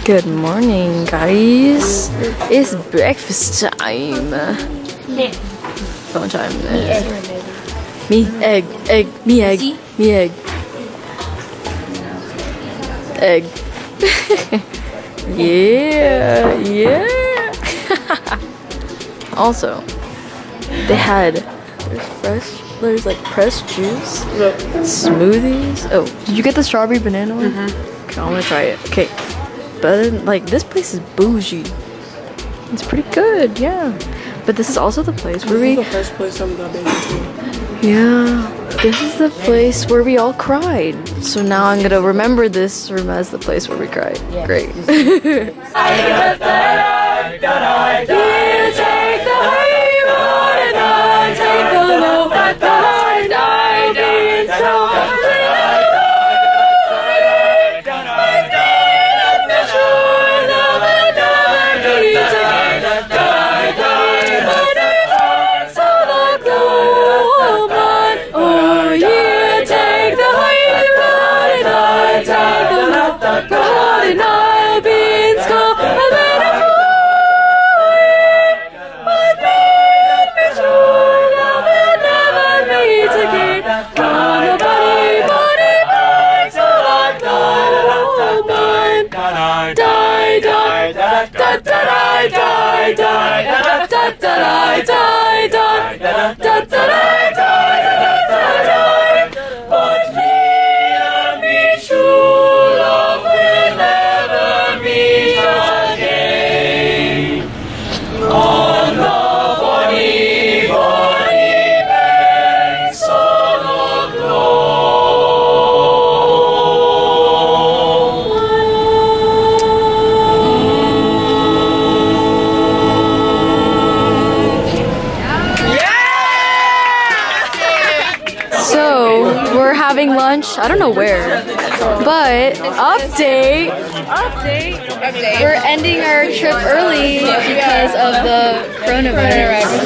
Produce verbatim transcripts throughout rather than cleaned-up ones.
Good morning, guys. It's breakfast time. Phone time. Me egg, egg, me egg, me egg, egg. Yeah, yeah. Also, they had there's fresh, there's like pressed juice, smoothies. Oh, did you get the strawberry banana one? Mm-hmm. Okay, I want to try it. Okay, but then, like this place is bougie. It's pretty good, yeah. But this is also the place where we. This is the first place I'm gonna be to. Yeah, this is the place where we all cried. So now I'm gonna remember this room as the place where we cried. Yeah. Great. Having lunch, I don't know where, but update, update, update. We're ending our trip early because of the coronavirus.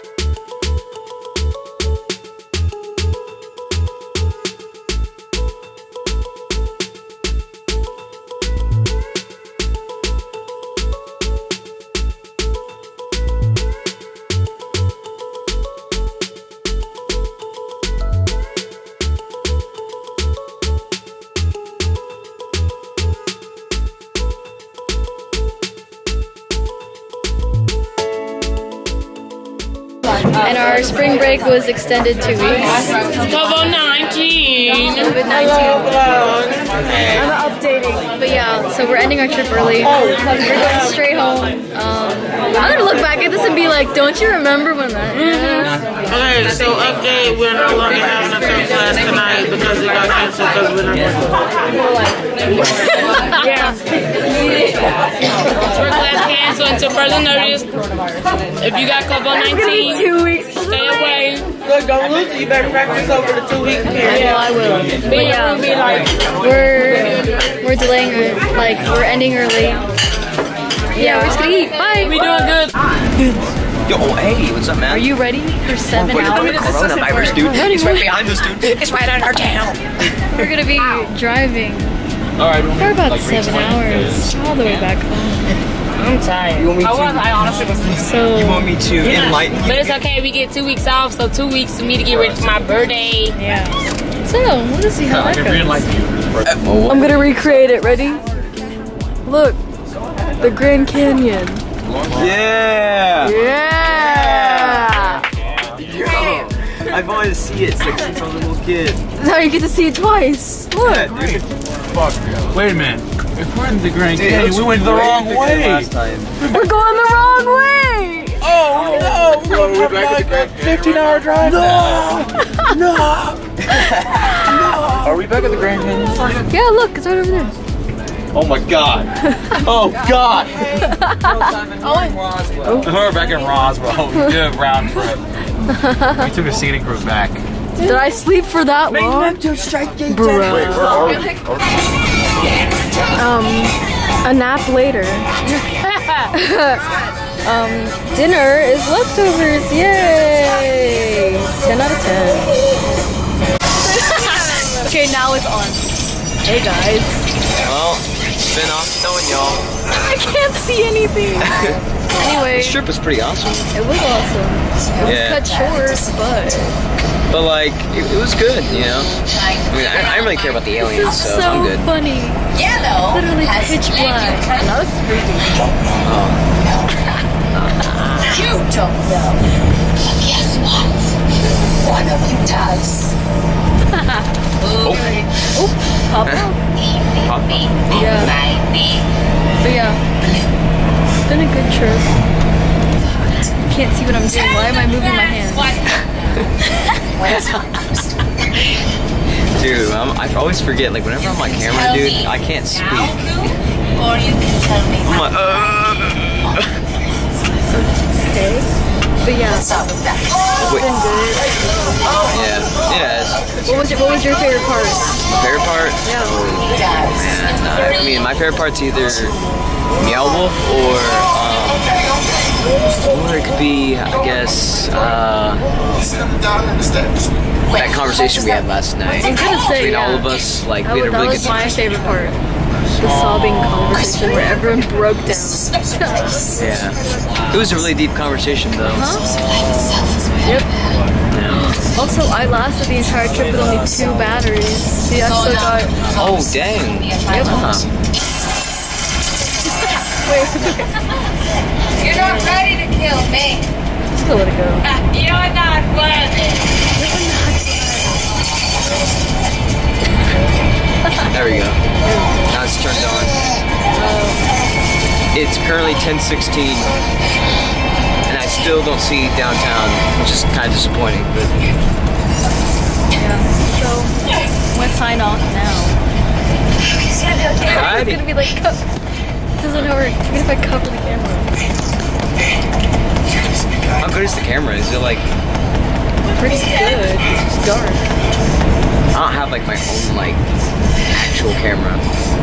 And our spring break was extended two weeks. COVID nineteen. COVID nineteen. I'm updating. But yeah, so we're ending our trip early. We're going straight home. Um, I'm gonna look back at this and be like, don't you remember when that happened? Okay, so update, we're no longer having a film class tonight because it got canceled because we're not Yeah. Spring class canceled until further notice. If you got COVID nineteen, two weeks. stay away. Look, don't lose it. You better practice over the two week period. Well, I will. But yeah, we're we're delaying it. Like we're ending early. Yeah, we're just gonna eat. Bye. We doing good. Yo, hey, what's up, man? Are you ready for seven Wait, hours? coronavirus, dude. It's right behind us, dude. It's right on our tail. We're gonna be driving All right, for about like seven hours all the way back home. I'm tired. You want me to? I, was, I honestly was So You want me to yeah. enlighten you? But it's okay. We get two weeks off, so two weeks for me to get ready for my birthday. yeah. So we'll see how that goes. you. I'm gonna recreate it. Ready? Look, the Grand Canyon. Yeah. Yeah. Yo, I've wanted to see it like, since I was a little kid. Now you get to see it twice. Look. Yeah, dude. Fuck. Wait a minute. If we're in the Grand Dude, Canyon, we went the wrong way. Last time. We're going the wrong way. Oh no! We're going like a fifteen hour drive. No! No! Are we back at the Grand Canyon? Yeah, look, it's right over there. Oh my god! Oh god! oh. We're back in Roswell. We did a round trip. We took a scenic route back. Did I sleep for that long? Bruh. Wait, where are we? Um, a nap later. um, dinner is leftovers. Yay! ten out of ten. Okay, now it's on. Hey guys. Well, Been off knowing y'all. I can't see anything. Anyway, This trip was pretty awesome. it was awesome. It was Yeah. cut short, but But like, it, it was good, you know? I mean, I, I don't really care about the aliens, this is so, I'm so good. funny. Yellow Literally has pitch black. And that was creepy. You don't know. But guess what? One of you does. Oh, pop up. Pop up. Yeah. But yeah, it's been a good trip. Can't see what I'm doing. Why am I moving my hands? Dude, I'm, I always forget, like, whenever I'm on camera, dude, I can't speak. Or you can tell me. I'm like, uh, Okay. But yeah, What's up with that? wait, it's been good. yeah, it has. What was your What was your favorite part? My favorite part? Yeah. Man, I mean, my favorite part's either Meow Wolf or, um, or it could be, I guess, uh, that conversation we had last night. I was gonna say Between yeah. all of us, like, That, we had was- a that really was good my conversation. favorite part. The sobbing conversation where everyone broke down. Yeah. It was a really deep conversation, though. Yep. Yeah. Also, I lasted the entire trip with only two batteries. See, I still got. Oh, dang. Yep. Huh. Wait, You're not ready to kill me. still let it go. You're not worthy. There we go. Now it's turned on. It's currently ten sixteen, and I still don't see downtown, which is kind of disappointing. But Yeah. So, I'm gonna sign off now. It's alrighty. gonna be like, co- it doesn't work. Even if I cover the camera. how good is the camera? Is it like Pretty good. It's just dark. I don't have like my own like actual camera.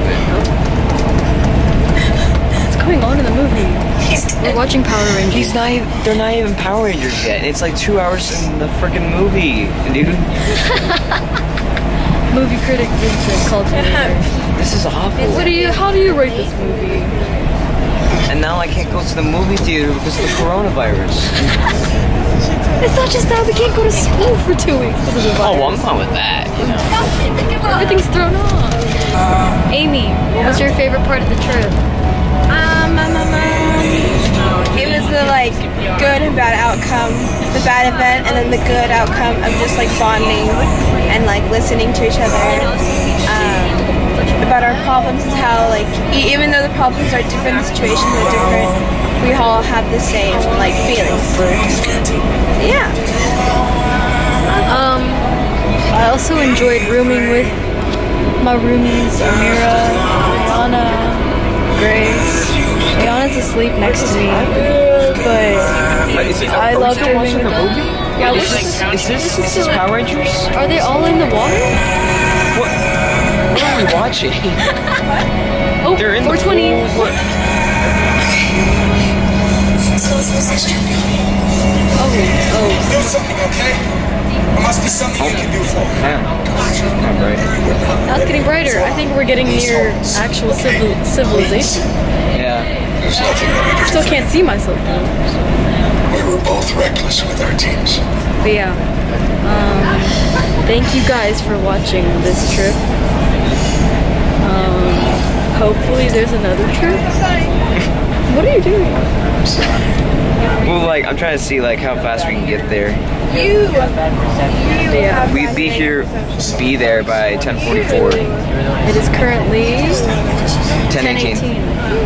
What's going on in the movie? We're watching Power Rangers. He's not. Even, they're not even Power Rangers yet. It's like two hours in the freaking movie, dude. Movie critic Vincent called me later. This is awful. What do you? How do you rate this movie? And now I can't go to the movie theater because of the coronavirus. It's not just that we can't go to school for two weeks because of the Oh, virus. well, I'm fine with that. You know. Everything's thrown off. Amy, what was your favorite part of the trip? Um, um, um, um, it was the like good and bad outcome, the bad event, and then the good outcome of just like bonding and like listening to each other. Um, about our problems is how like e- even though the problems are different, the situations are different, we all have the same like feelings. Yeah. Um, I also enjoyed rooming with my roomies, Amira, Ayana, Grace. Ayana's asleep next to me, but I loved rooming with them. Yeah, we Is this, is this, is this Power Rangers? Are they all in the water? What? What are we watching? Oh, They're in the four twenty. pool. What? Oh, oh. Do something, okay? There must be something you can do for me. Yeah. Not right. Now it's getting brighter. I think we're getting near actual civil civilization. Yeah. There's nothing that we I can still can't see myself though. We were both reckless with our teams. But yeah. Um, thank you guys for watching this trip. Um, hopefully there's another trip. What are you doing? Well, like, I'm trying to see, like, how fast we can get there. You. Yeah. We'd be here, be there by ten forty-four. It is currently ten ten eighteen. eighteen.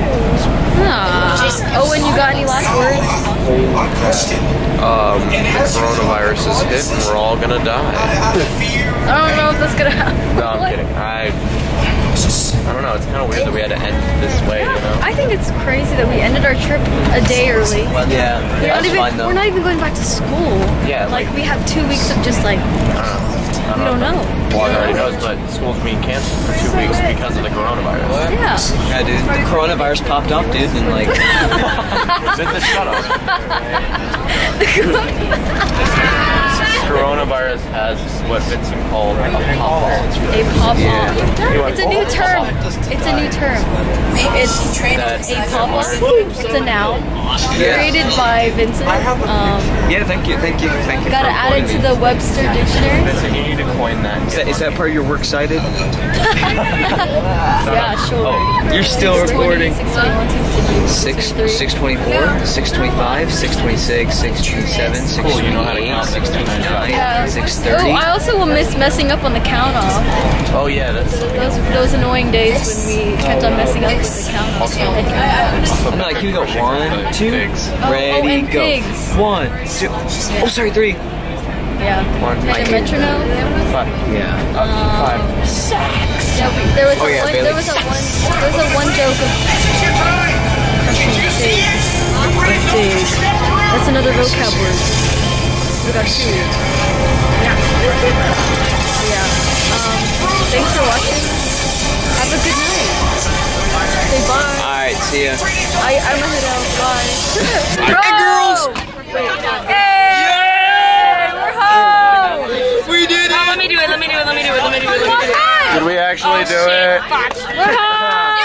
Ah. Oh, and you got any last words? My question. Um, the coronavirus is hit and we're all gonna die. I fear. I don't know if that's gonna happen. No, I'm kidding. I, I don't know. It's kind of weird that we had to end this way, you know? I think it's crazy that we ended our trip a day early. Yeah, We're not that's even fine, though. we're not even going back to school. Yeah, Like, like- we have two weeks of just like we don't know. Well, everybody knows, but school's being canceled for two weeks because of the coronavirus. Yeah. Yeah, dude, the coronavirus popped off, dude, and, like, It's in the shut up. coronavirus has what Vincent called a pop-up. A pop-up. It's a new term. It's a new term. It's a pop-up. It's a noun. Yeah. Created by Vincent. Um, Yeah, thank you, thank you, thank you. Gotta for add it to coining the Webster dictionary. Vincent, you need to coin that. Is that, is that part of your works cited? Yeah, sure. Oh, you're still recording. six Six, six twenty-four, six twenty-five, six twenty-six, six twenty-seven, six Cool, you know how to count. six twenty-nine, Yeah. six Oh, thirty. I also will miss messing up on the count off. Oh yeah, that's. Those those annoying days when we kept on messing up with the count off. I'm like, here we go. One, two, Oh, ready, and go. pigs. One, two. Oh, sorry, three. Yeah. One, Like a metronome. Yeah. Five. Yeah, we, there was Oh, a yeah, one. Bailey. There was a one. There was a one joke of crushing pigs. With pigs. That's another vocab word. We got two. Yeah. Yeah. Um. Thanks for watching. Have a good night. Say bye. Alright, see ya. I I'm gonna head out. Bye. Hey, girls! Hey! We're home. We did it! Let me do it, let me do it, let me do it, let me do it, let me do it. Did we actually do it? We're home.